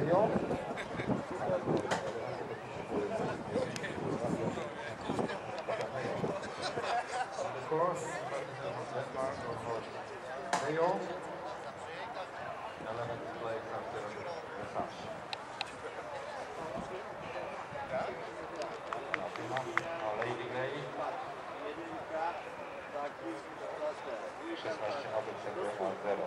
Leo. Of course, Denmark or Leo. 11th place after Versace. Lady Grey. 16 obok przegrywa 0.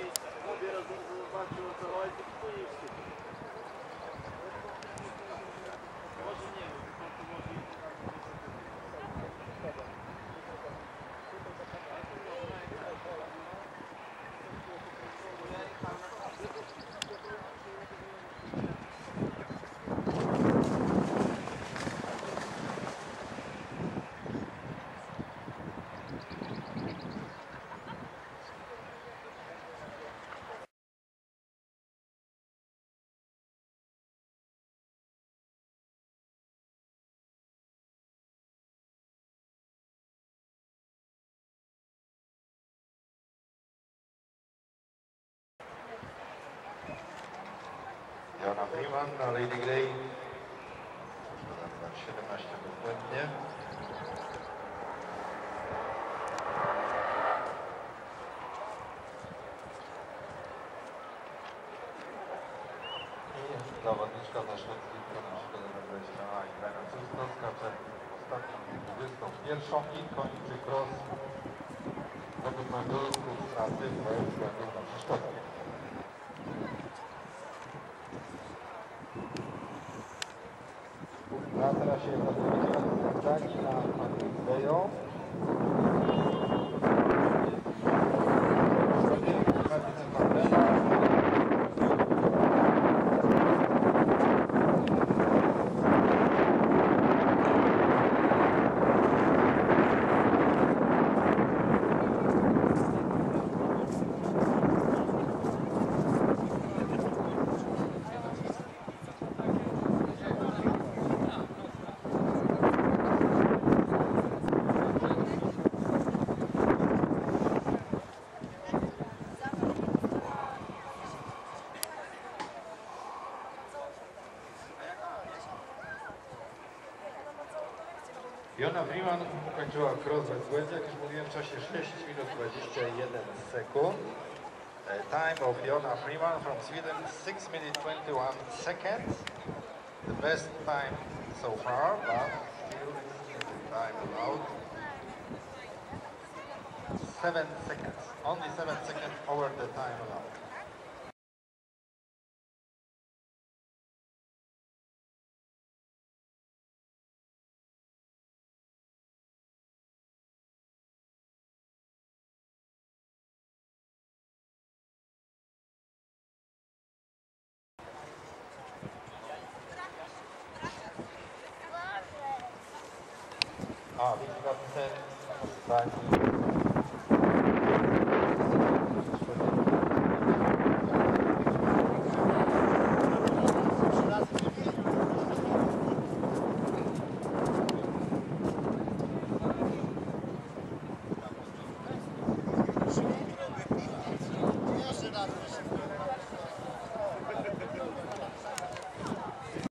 Joanna Freeman na Lady Grey. Numer 17 dokładnie. I zawodniczka ze Szwecji, naszego numer 20, i Francuska skacze ostatnią 21 i kończy cross według meldunków straty bez względu na przeszkodę. A teraz się zapowiedziała na Leo. Joanna Freeman ukończyła cross we błędzie, jak już mówiłem, w czasie 6 minut 21 sekund. Time of Joanna Freeman from Sweden, 6 minutes 21 seconds. The best time so far, but still time allowed. 7 seconds, only 7 seconds over the time allowed. Ah, we got 10 times.